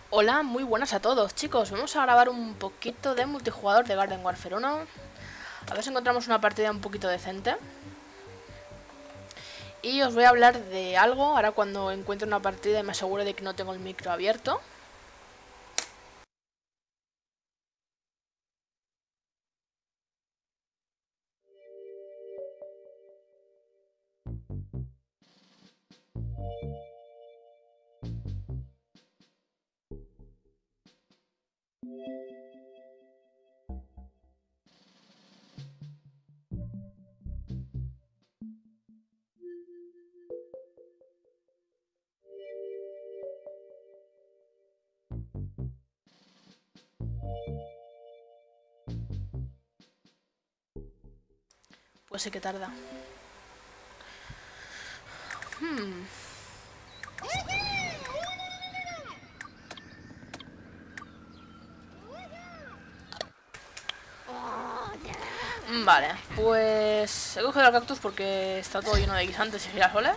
Hola, muy buenas a todos, chicos. Vamos a grabar un poquito de multijugador de Garden Warfare 1. A ver si encontramos una partida un poquito decente. Y os voy a hablar de algo, ahora cuando encuentre una partida y me asegure de que no tengo el micro abierto. Pues sí que tarda. Vale, pues he cogido el cactus porque está todo lleno de guisantes y girasoles.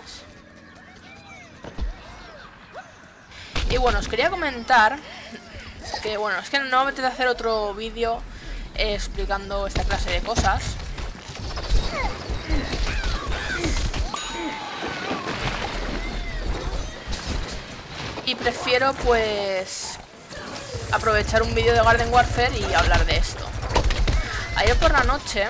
Y bueno, os quería comentar que bueno, es que no me apetece hacer otro vídeo explicando esta clase de cosas. Y prefiero pues aprovechar un vídeo de Garden Warfare y hablar de esto. Ayer por la noche,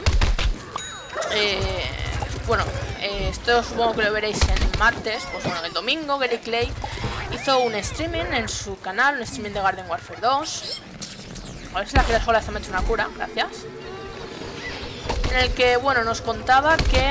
esto supongo que lo veréis en martes, pues bueno, el domingo Gary Clay hizo un streaming en su canal, un streaming de Garden Warfare 2. A ver si la girasola está me ha hecho una cura, gracias. En el que, bueno, nos contaba que...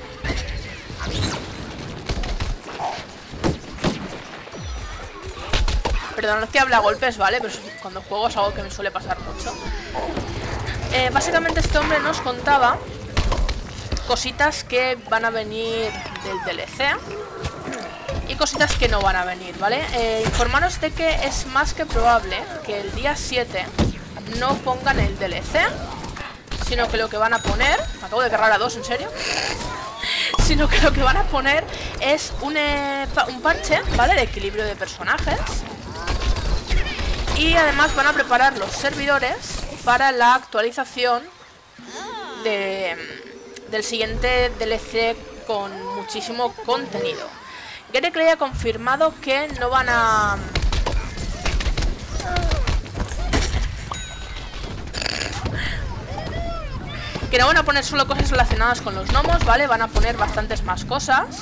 Perdón, es que habla a golpes, ¿vale? Pero cuando juego es algo que me suele pasar mucho. Básicamente este hombre nos contaba cositas que van a venir del DLC y cositas que no van a venir, ¿vale? Informaros de que es más que probable que el día 7 no pongan el DLC, sino que lo que van a poner... Me acabo de cargar a dos, ¿en serio? Sino que lo que van a poner es un parche, ¿vale? De equilibrio de personajes. Y además van a preparar los servidores para la actualización del siguiente DLC con muchísimo contenido. Gary Clay ha confirmado que no van a... poner solo cosas relacionadas con los gnomos, ¿vale? Van a poner bastantes más cosas.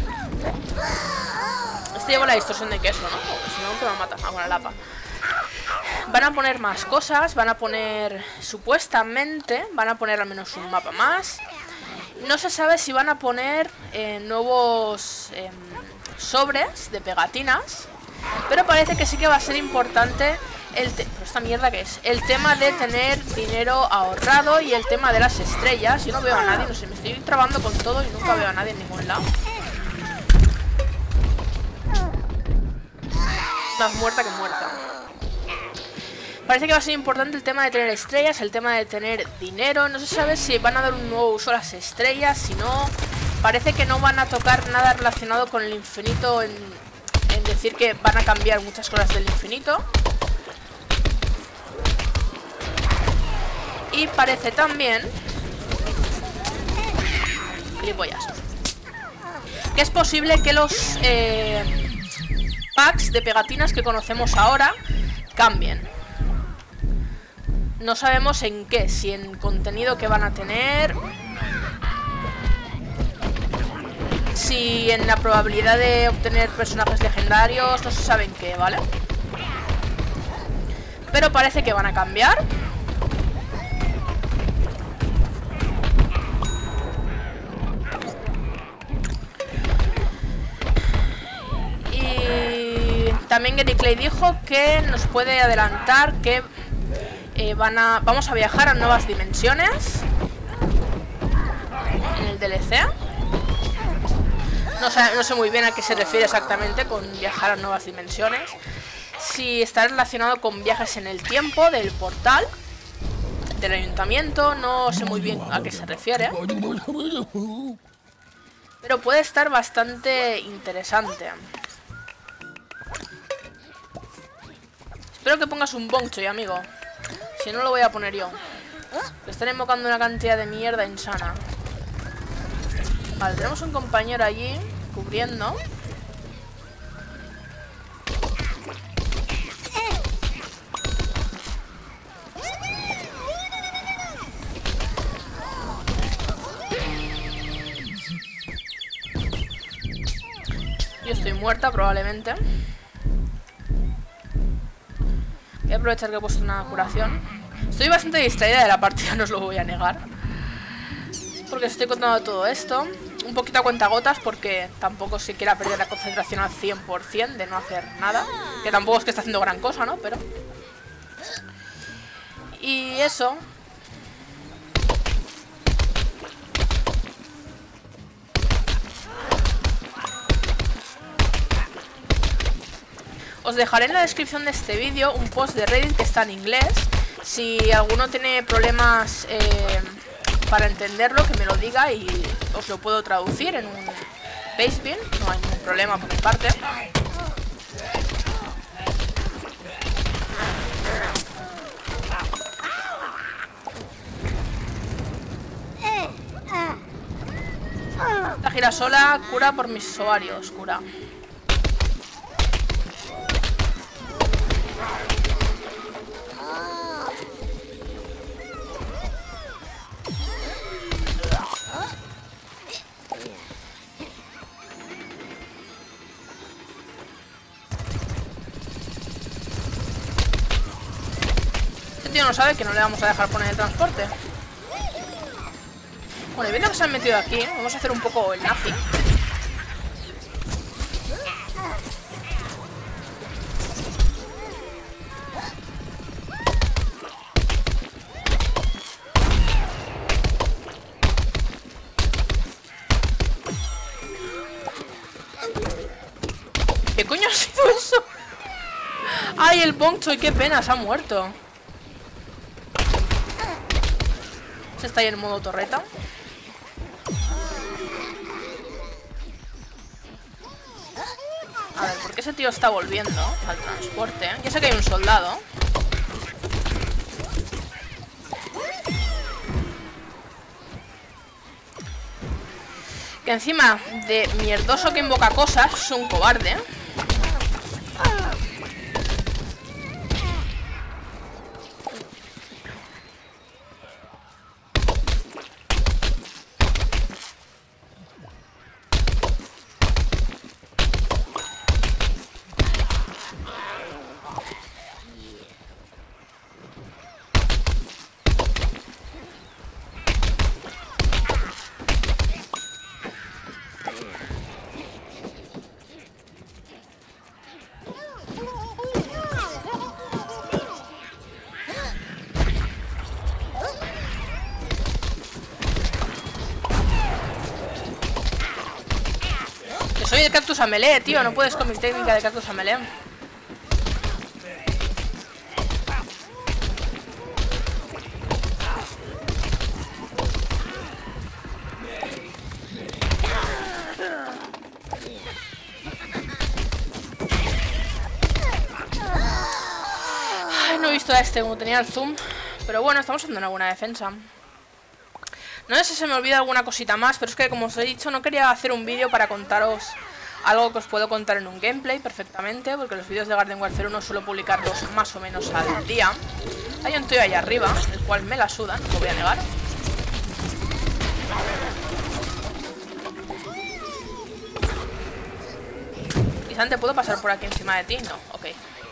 Este lleva la distorsión de queso, ¿no? Si no, que me mata. Ah, bueno, lapa. Van a poner más cosas, van a poner, supuestamente, van a poner al menos un mapa más. No se sabe si van a poner nuevos sobres de pegatinas, pero parece que sí que va a ser importante ¿Pero esta mierda qué es? El tema de tener dinero ahorrado y el tema de las estrellas. Yo no veo a nadie, no sé, me estoy trabando con todo y nunca veo a nadie en ningún lado. Más muerta que muerta. Parece que va a ser importante el tema de tener estrellas, el tema de tener dinero. No se sabe si van a dar un nuevo uso a las estrellas, si no... Parece que no van a tocar nada relacionado con el infinito en decir que van a cambiar muchas cosas del infinito. Y parece también... Gilipollas. Que es posible que los packs de pegatinas que conocemos ahora cambien. No sabemos en qué, si en contenido que van a tener, si en la probabilidad de obtener personajes legendarios, no se sabe en qué, ¿vale? Pero parece que van a cambiar. Y también Gary Clay dijo que nos puede adelantar que vamos a viajar a nuevas dimensiones en el DLC. No sé muy bien a qué se refiere exactamente con viajar a nuevas dimensiones. Si está relacionado con viajes en el tiempo del portal del ayuntamiento, no sé muy bien a qué se refiere. Pero puede estar bastante interesante. Espero que pongas un Bonchoy, amigo. Si no, lo voy a poner yo. Me están invocando una cantidad de mierda insana. Vale, tenemos un compañero allí cubriendo. Yo estoy muerta probablemente. Voy a aprovechar que he puesto una curación. Estoy bastante distraída de la partida, no os lo voy a negar. Porque estoy contando todo esto. Un poquito a cuentagotas porque tampoco se quiera perder la concentración al 100% de no hacer nada. Que tampoco es que esté haciendo gran cosa, ¿no? Pero... Y eso... Os dejaré en la descripción de este vídeo un post de Reddit que está en inglés. Si alguno tiene problemas para entenderlo, que me lo diga y os lo puedo traducir en un basebin. No hay ningún problema por mi parte. La girasola cura por mis ovarios, cura. Tío no sabe que no le vamos a dejar poner el transporte. Bueno, y viendo que se han metido aquí, vamos a hacer un poco el nazi. ¿Qué coño ha sido eso? ¡Ay, el Bonchoy! ¡Qué pena! Se ha muerto. Se está ahí en modo torreta. A ver, ¿por qué ese tío está volviendo al transporte? Ya sé que hay un soldado. Que encima de mierdoso que invoca cosas, es un cobarde. Soy de cactus a melee, tío. No puedes con mi técnica de cactus a melee. Ay, no he visto a este como tenía el zoom. Pero bueno, estamos haciendo una buena defensa. No sé si se me olvida alguna cosita más, pero es que como os he dicho, no quería hacer un vídeo para contaros algo que os puedo contar en un gameplay perfectamente, porque los vídeos de Garden Warfare 1 suelo publicarlos más o menos al día. Hay un tío ahí arriba, el cual me la suda, no lo voy a negar. Guisante, ¿puedo pasar por aquí encima de ti? No, ok.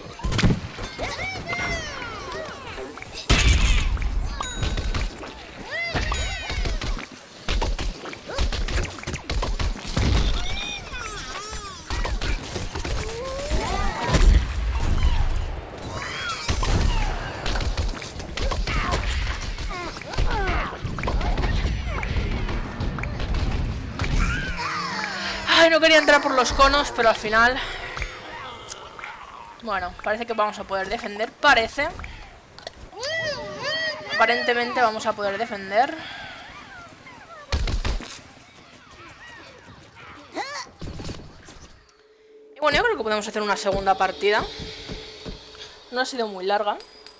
No quería entrar por los conos, pero al final... Bueno, parece que vamos a poder defender. Parece. Aparentemente vamos a poder defender. Y bueno, yo creo que podemos hacer una segunda partida. No ha sido muy larga.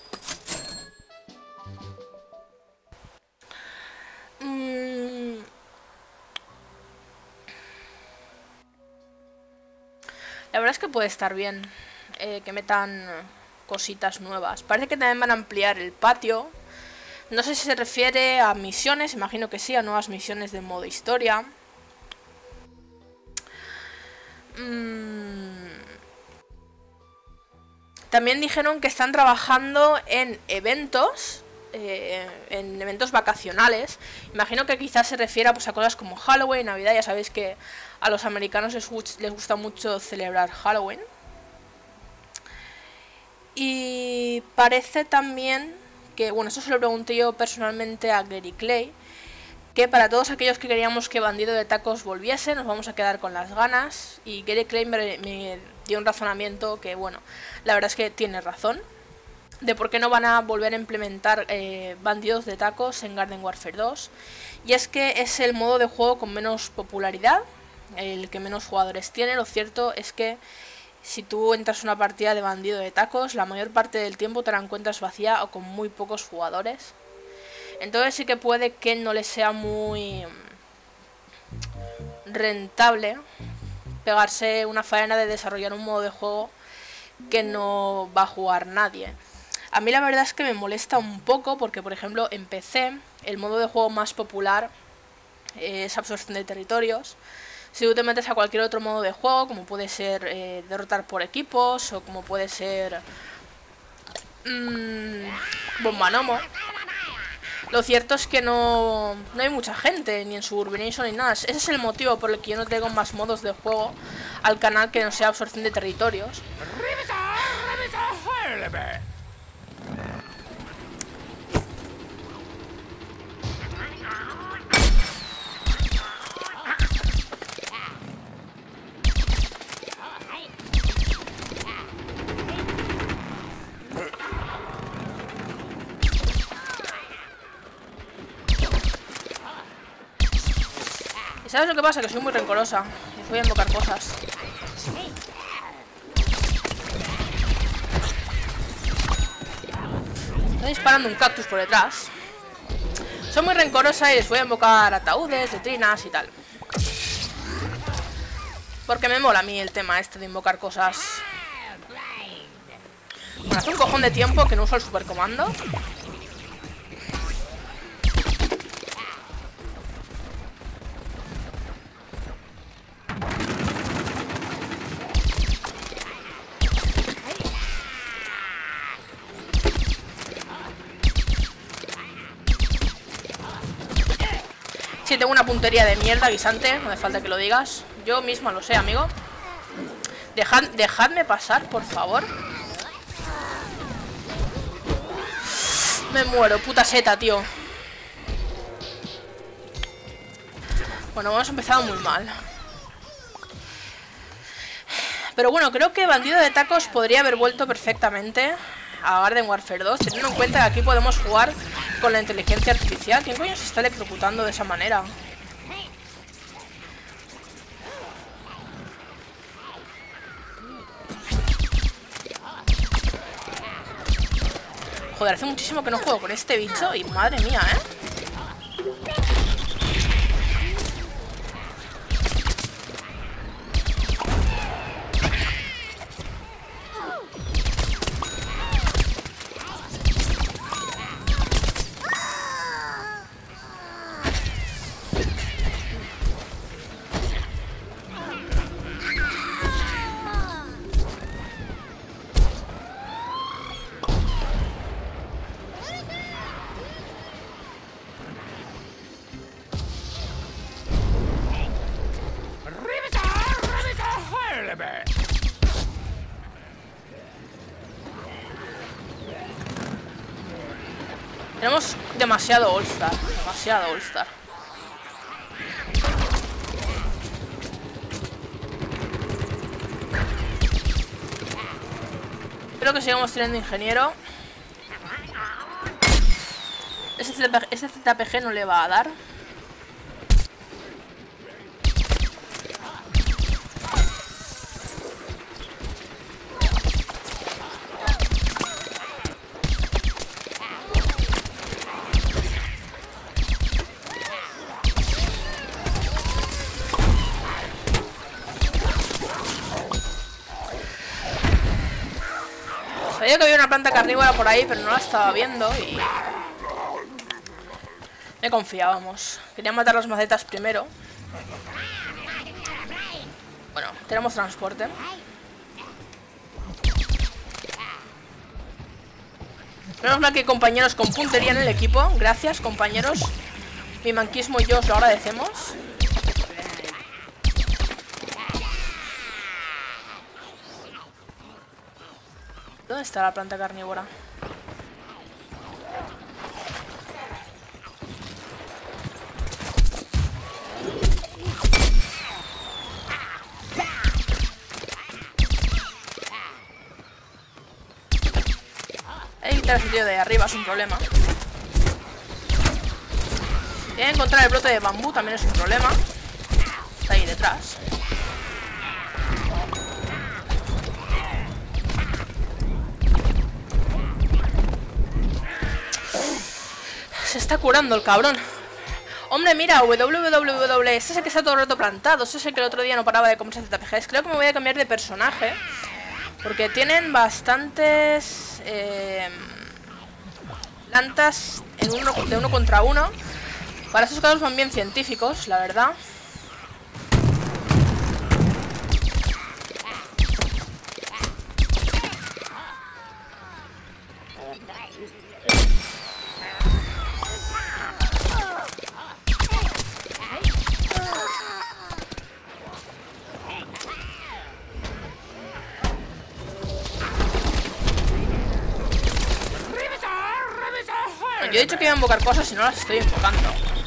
La verdad es que puede estar bien que metan cositas nuevas. Parece que también van a ampliar el patio. No sé si se refiere a misiones, imagino que sí, a nuevas misiones de modo historia. También dijeron que están trabajando en eventos vacacionales. Imagino que quizás se refiera pues, a cosas como Halloween, Navidad. Ya sabéis que a los americanos les gusta mucho celebrar Halloween. Y parece también que, bueno, esto se lo pregunté yo personalmente a Gary Clay, que para todos aquellos que queríamos que Bandido de Tacos volviese, nos vamos a quedar con las ganas. Y Gary Clay me dio un razonamiento que, bueno, la verdad es que tiene razón, de por qué no van a volver a implementar Bandidos de Tacos en Garden Warfare 2. Y es que es el modo de juego con menos popularidad, el que menos jugadores tiene. Lo cierto es que si tú entras a una partida de Bandido de Tacos, la mayor parte del tiempo te la encuentras vacía o con muy pocos jugadores. Entonces sí que puede que no les sea muy rentable pegarse una faena de desarrollar un modo de juego que no va a jugar nadie. A mí la verdad es que me molesta un poco porque, por ejemplo, en PC el modo de juego más popular es absorción de territorios. Si tú te metes a cualquier otro modo de juego, como puede ser derrotar por equipos o como puede ser Bombanomo, lo cierto es que no hay mucha gente, ni en Suburbanation ni nada. Ese es el motivo por el que yo no traigo más modos de juego al canal que no sea absorción de territorios. ¿Sabes lo que pasa? Que soy muy rencorosa y voy a invocar cosas. Estoy disparando un cactus por detrás. Soy muy rencorosa y les voy a invocar ataúdes, letrinas y tal. Porque me mola a mí el tema este de invocar cosas. Bueno, hace un cojón de tiempo que no uso el supercomando. Sí, tengo una puntería de mierda, guisante, no hace falta que lo digas. Yo misma lo sé, amigo. Dejadme pasar, por favor. Me muero, puta seta, tío. Bueno, hemos empezado muy mal. Pero bueno, creo que Bandido de Tacos podría haber vuelto perfectamente a Garden Warfare 2, teniendo en cuenta que aquí podemos jugar con la inteligencia artificial. ¿Quién coño se está electrocutando de esa manera? Joder, hace muchísimo que no juego con este bicho y madre mía, ¿eh? Tenemos demasiado All-Star. Demasiado All-Star. Creo que sigamos teniendo ingeniero. Ese ZPG no le va a dar. Sabía que había una planta carnívora por ahí, pero no la estaba viendo y... me confiábamos. Quería matar las macetas primero. Bueno, tenemos transporte. Menos mal que hay compañeros con puntería en el equipo. Gracias, compañeros. Mi manquismo y yo os lo agradecemos. ¿Dónde está la planta carnívora? El sitio de arriba es un problema. Y encontrar el brote de bambú también es un problema. Está ahí detrás. Se está curando el cabrón. Hombre, mira, www. Este es el que está todo el rato plantado. Este es el que el otro día no paraba de comerse ZPGs. Creo que me voy a cambiar de personaje. Porque tienen bastantes... plantas de uno contra uno. Para estos casos van bien científicos, la verdad. Yo he dicho que iba a invocar cosas y no las estoy invocando.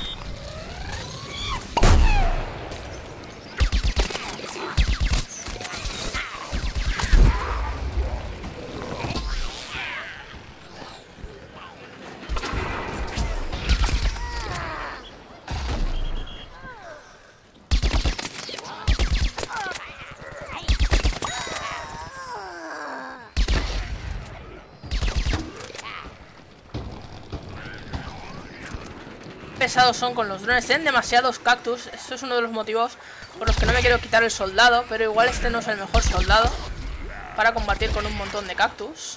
Pesados son con los drones, tienen demasiados cactus. Eso es uno de los motivos por los que no me quiero quitar el soldado. Pero igual este no es el mejor soldado para combatir con un montón de cactus.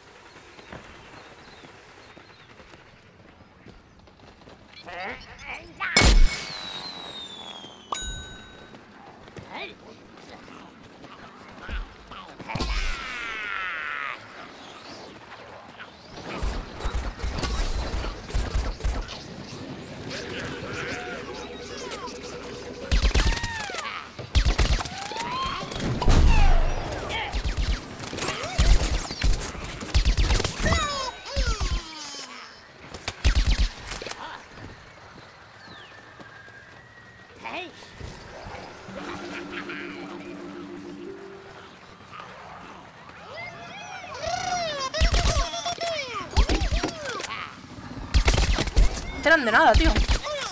No te dan de nada, tío.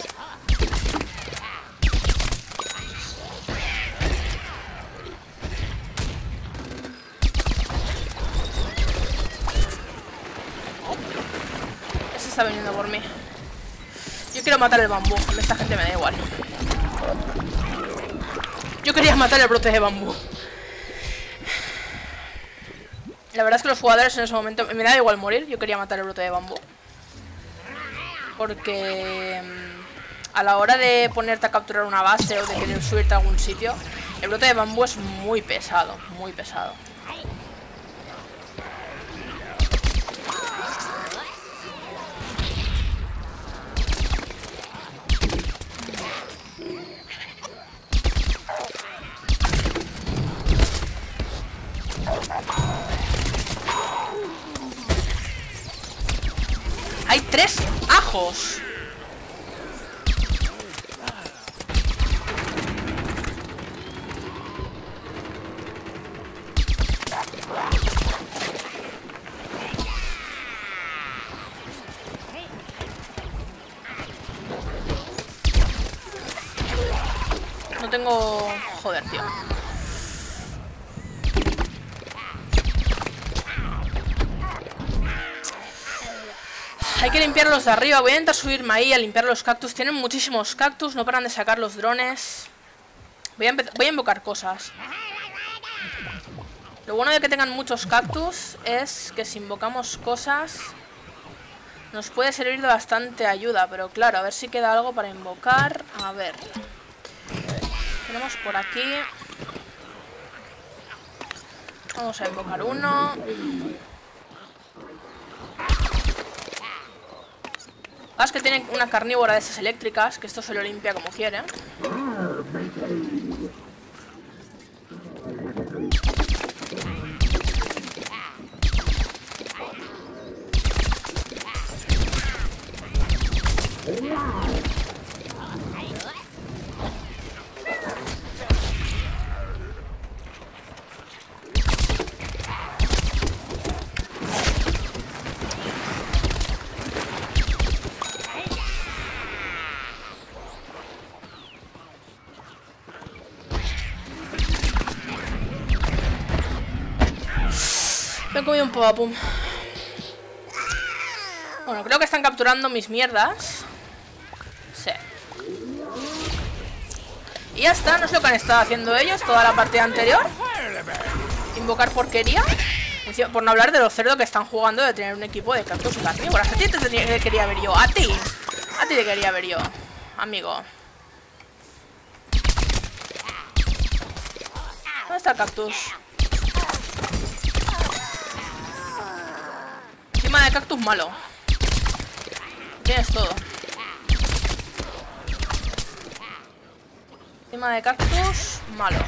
Ese está viniendo por mí. Yo quiero matar el bambú. A esta gente me da igual. Yo quería matar el brote de bambú. La verdad es que los jugadores en ese momento... me da igual morir. Yo quería matar el brote de bambú. Porque a la hora de ponerte a capturar una base o de querer subirte a algún sitio, el brote de bambú es muy pesado, muy pesado. Hay 3 ajos. No tengo... joder, tío. Hay que limpiar los de arriba. Voy a intentar subirme ahí a limpiar los cactus. Tienen muchísimos cactus. No paran de sacar los drones. Voy a invocar cosas. Lo bueno de que tengan muchos cactus es que si invocamos cosas nos puede servir de bastante ayuda. Pero claro, a ver si queda algo para invocar. A ver. Tenemos por aquí. Vamos a invocar uno. Es que tiene una carnívora de esas eléctricas, que esto se lo limpia como quiere. Me he comido un Pum. Bueno, creo que están capturando mis mierdas. Sí. Y ya está, no es lo que han estado haciendo ellos toda la partida anterior. Invocar porquería. Por no hablar de los cerdos que están jugando de tener un equipo de cactus y carnívoras. A ti te quería ver yo. A ti te quería ver yo, amigo. ¿Dónde está el cactus? Encima de cactus malo. Tienes todo. Encima de cactus malo.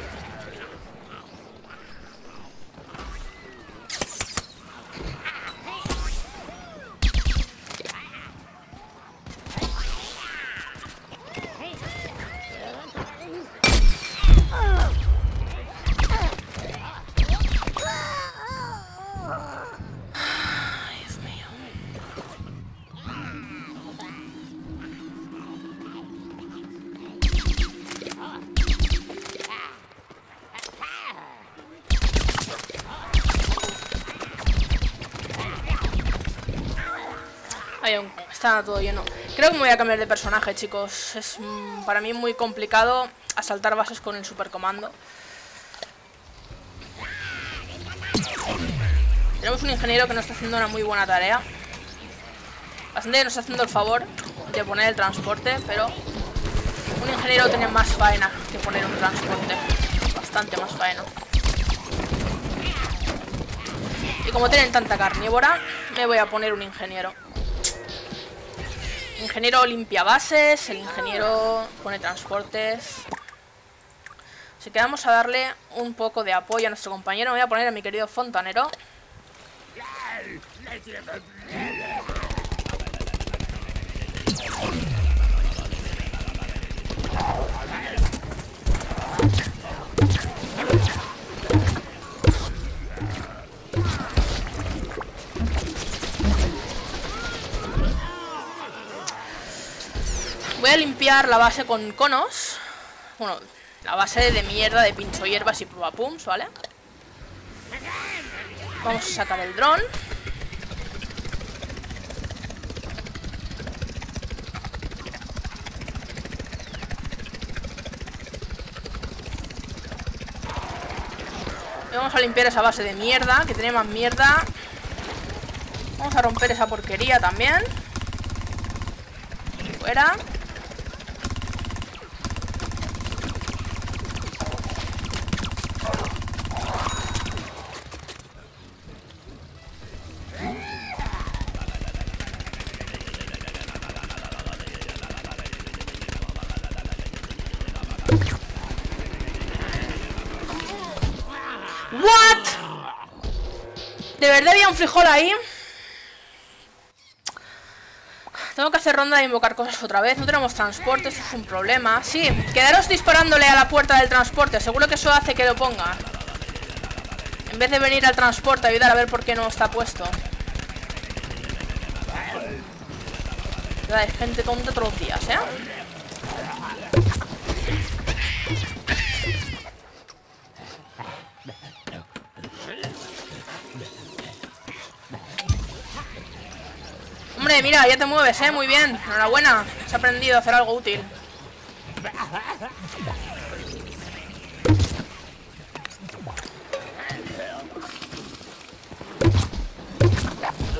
Está todo lleno. Creo que me voy a cambiar de personaje, chicos. Es para mí muy complicado asaltar bases con el supercomando. Tenemos un ingeniero que nos está haciendo una muy buena tarea. Bastante nos está haciendo el favor de poner el transporte, pero un ingeniero tiene más faena que poner un transporte. Bastante más faena. Y como tienen tanta carnívora, me voy a poner un ingeniero. El ingeniero limpia bases, el ingeniero pone transportes. Así que vamos a darle un poco de apoyo a nuestro compañero. Me voy a poner a mi querido fontanero. Voy a limpiar la base con conos. Bueno, la base de mierda de pincho hierbas y pums, ¿vale? Vamos a sacar el dron. Y vamos a limpiar esa base de mierda, que tiene más mierda. Vamos a romper esa porquería también. Fuera. ¿What? ¿De verdad había un frijol ahí? Tengo que hacer ronda de invocar cosas otra vez. No tenemos transporte, eso es un problema. Sí, quedaros disparándole a la puerta del transporte. Seguro que eso hace que lo ponga. En vez de venir al transporte a ayudar a ver por qué no está puesto. Hay gente tonta todos los días, ¿eh? Hombre, mira, ya te mueves, muy bien. Enhorabuena, has aprendido a hacer algo útil.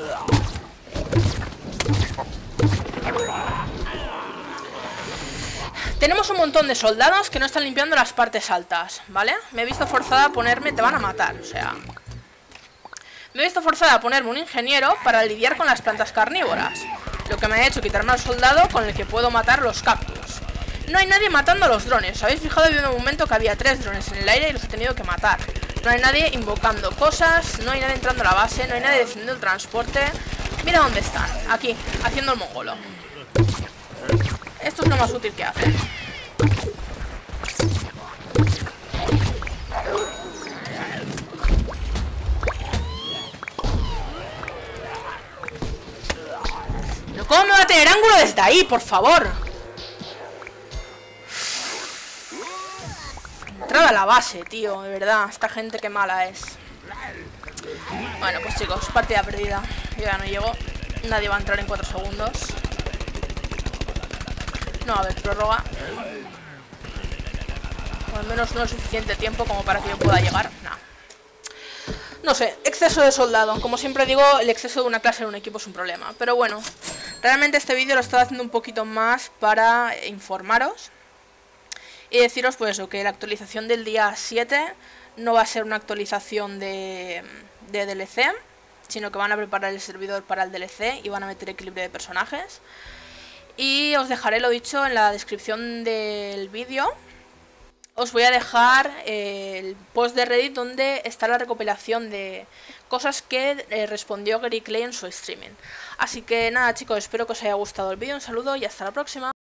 Tenemos un montón de soldados que no están limpiando las partes altas, ¿vale? Me he visto forzada a ponerme... Te van a matar, o sea... Me he visto forzada a ponerme un ingeniero para lidiar con las plantas carnívoras. Lo que me ha hecho quitarme al soldado con el que puedo matar los cactus. No hay nadie matando a los drones. ¿Os habéis fijado? Había un momento que había 3 drones en el aire y los he tenido que matar. No hay nadie invocando cosas, no hay nadie entrando a la base, no hay nadie defendiendo el transporte. Mira dónde están, aquí, haciendo el mongolo. Esto es lo más útil que hacen. ¿Pero cómo me va a tener ángulo desde ahí, por favor? Entrada a la base, tío, de verdad. Esta gente qué mala es. Bueno, pues chicos, partida perdida. Yo ya no llego. Nadie va a entrar en 4 segundos. No va a haber prórroga. O al menos no es suficiente tiempo como para que yo pueda llegar. No sé, exceso de soldado. Como siempre digo, el exceso de una clase en un equipo es un problema. Pero bueno, realmente este vídeo lo estaba haciendo un poquito más para informaros. Y deciros pues eso, que la actualización del día 7 no va a ser una actualización de DLC, sino que van a preparar el servidor para el DLC y van a meter equilibrio de personajes. Y os dejaré lo dicho en la descripción del vídeo. Os voy a dejar el post de Reddit donde está la recopilación de cosas que respondió Gary Clay en su streaming. Así que nada chicos, espero que os haya gustado el vídeo, un saludo y hasta la próxima.